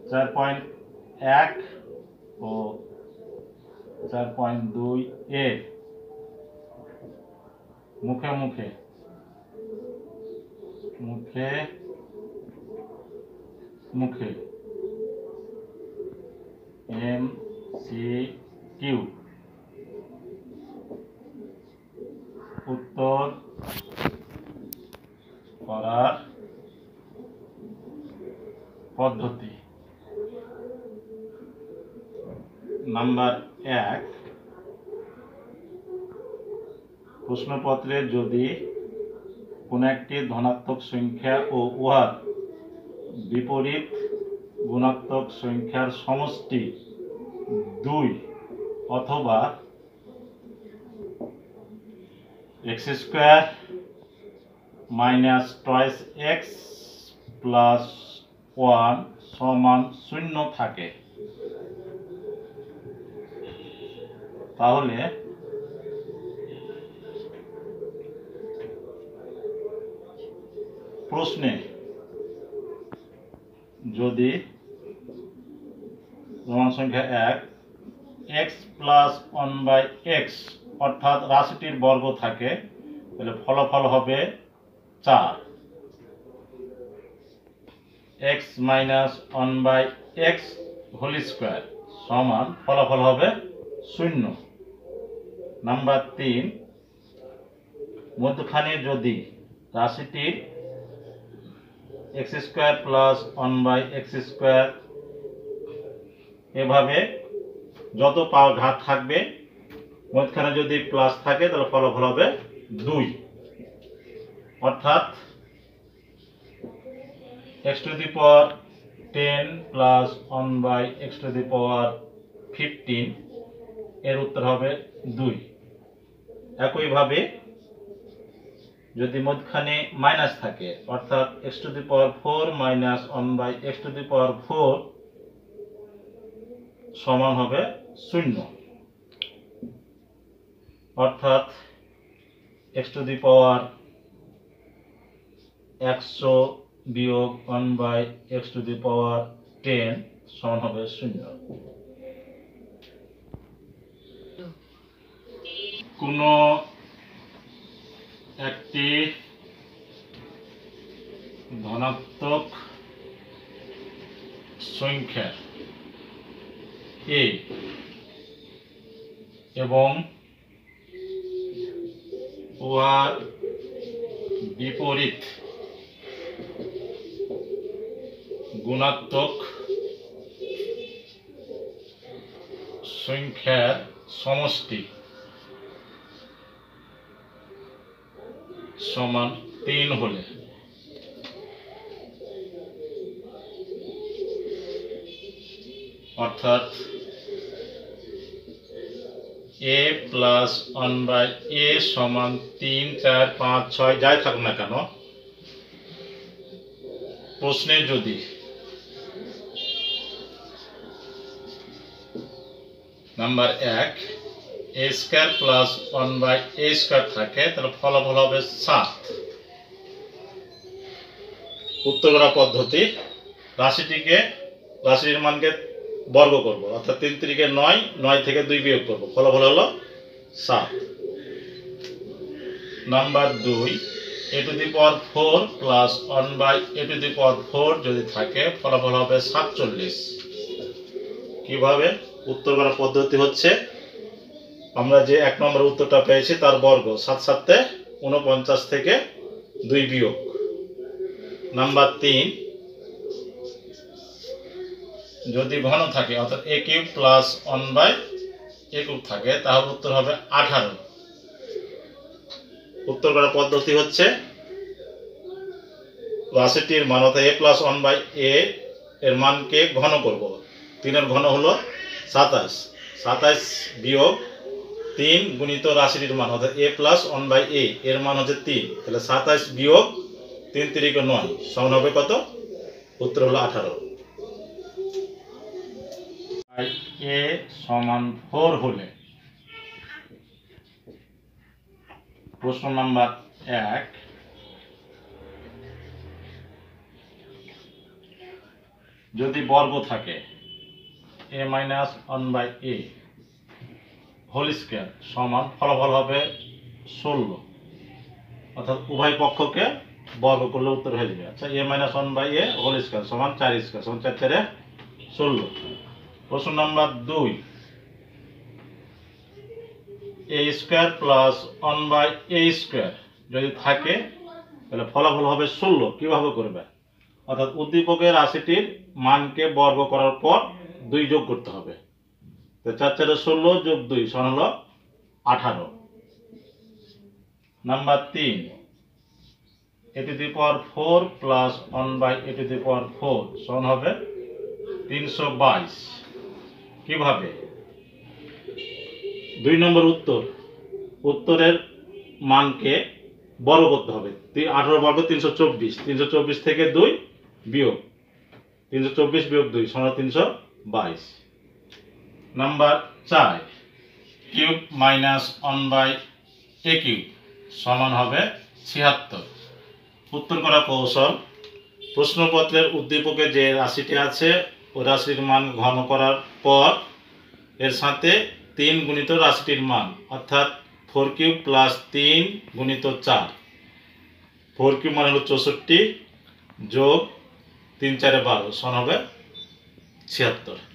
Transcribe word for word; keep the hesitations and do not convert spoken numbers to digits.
চার পয়েন্ট এক ও চার পয়েন্ট দুই এর মুখে মুখে মুখে মুখে এম সি কিউ উত্তর করার পদ্ধতি। নাম্বার এক, প্রশ্নপত্রে যদি কোন একটি ধনাত্মক সংখ্যা ও উহার বিপরীত গুণাত্মক সংখ্যার সমষ্টি দুই অথবা x square minus twice x plus one সমান শূন্য থাকে, তাহলে প্রশ্নে যদি প্রমাণ সংখ্যা এক x plus one by x অর্থাৎ রাশিটির বর্গ থাকে, তাহলে ফলাফল হবে চার। X minus one by x whole square সমান ফলাফল হবে শূন্য। নাম্বার তিন, মধ্যখানে যদি রাশিটির x square plus one by x square এভাবে যত পাওয়ার ঘাত থাকবে মধ্যখানে যদি প্লাস থাকে তাহলে ফলাফল হবে দুই, অর্থাৎ x to the power ten plus one by x to the power fifteen এর উত্তর হবে দুই। একইভাবে যদি মধ্যখানে মাইনাস থাকে অর্থাৎ x to the power four minus one by x to the power four সমান হবে শূন্য, অর্থাৎ x to the power একশো বিয়োগ one by x to the power ten সমান হবে শূন্য। কোন একটি ধনাত্মক সংখ্যা এ এবং উহার বিপরীত গুণাত্মক সংখ্যার সমষ্টি সমান তিন হলে অর্থাৎ A plus one by A সমান তিন চার পাঁচ ছয় যাই থাকুক না কেন, প্রশ্নে যদি নাম্বার এক A square plus one by A square থাকে তাহলে ফলাফল হবে সাত। উত্তর করা পদ্ধতি, রাশিটিকে রাশির মানকে বর্গ করব, অর্থাৎ তিন তিরিকে নয়, নয় থেকে দুই বিয়োগ করব, ফলাফল হলো সাত। নাম্বার দুই A to the power four plus one by A to the power four যদি থাকে ফলাফল হবে সাতচল্লিশ। কিভাবে? উত্তর করার পদ্ধতি হচ্ছে আমরা যে এক নম্বর উত্তরটা পেয়েছি তার বর্গ, সাত সাতে উনপঞ্চাশ থেকে দুই বিয়োগ। নাম্বার তিন যদি ঘন থাকে অর্থাৎ A cube plus one by A cube থাকে তাহলে উত্তর হবে আঠারো। উত্তর করার পদ্ধতি হচ্ছে রাশিটির মান অর্থাৎ A plus one by A এর মানকে ঘন করব। তিনের ঘন হলো সাতাশ, সাতাশ বিয়োগ তিন গুণিত রাশিটির মান অর্থাৎ A plus one by A এর মান হচ্ছে তিন, তাহলে সাতাশ বিয়োগ তিন তিরিকে নয় সমান হবে কত? উত্তর হলো আঠারো। এ সমান ফোর হলে প্রশ্ন নাম্বার এক যদি বর্গ থাকে A minus one by A whole square সমান ফলাফল হবে ষোলো, অর্থাৎ উভয় পক্ষকে বর্গ করলে উত্তর হয়ে যাবে। আচ্ছা, A minus one by A whole square সমান চার স্কোয়ার সমান চার চারে ষোলো। প্রশ্ন নাম্বার দুই, A square plus one by A square যদি থাকে তাহলে ফলাফল হবে ষোলো। কিভাবে করবে? অর্থাৎ উদ্দীপকের রাশিটির মানকে বর্গ করার পর দুই যোগ করতে হবে। তো চার চারে ষোলো যোগ দুই সমান হলো আঠারো। নাম্বার তিন, A to the power four plus one by A to the power four সমান হবে তিনশো বাইশ। কিভাবে? দুই নম্বর উত্তর, উত্তরের মানকে বর্গ করতে হবে। আঠারো বর্গ তিনশো চব্বিশ, তিনশো চব্বিশ থেকে দুই বিয়োগ তিনশো চব্বিশ বিয়োগ দুই সমান তিনশো বাইশ। নাম্বার চার, cube minus one by A cube সমান হবে ছিয়াত্তর। উত্তর করা কৌশল, প্রশ্নপত্রের উদ্দীপকে যে রাশিটি আছে ওই রাশির মান ঘন করার পর এর সাথে তিন গুণিত রাশিটির মান, অর্থাৎ ফোর কিউব প্লাস তিন গুণিত চার, ফোর কিউব মানে হলো চৌষট্টি যোগ তিন চারে বারো সমান হবে ছিয়াত্তর।